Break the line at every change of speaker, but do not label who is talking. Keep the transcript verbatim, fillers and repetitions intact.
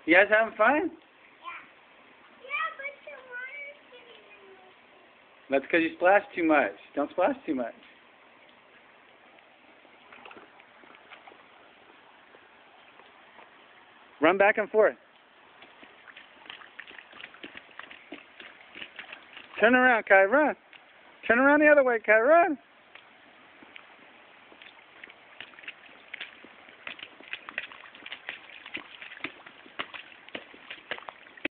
You guys having fun?
Yeah. Yeah, but the water's getting in my...
That's because you splash too much. Don't splash too much. Run back and forth. Turn around, Kai, run. Turn around the other way, Kai, run.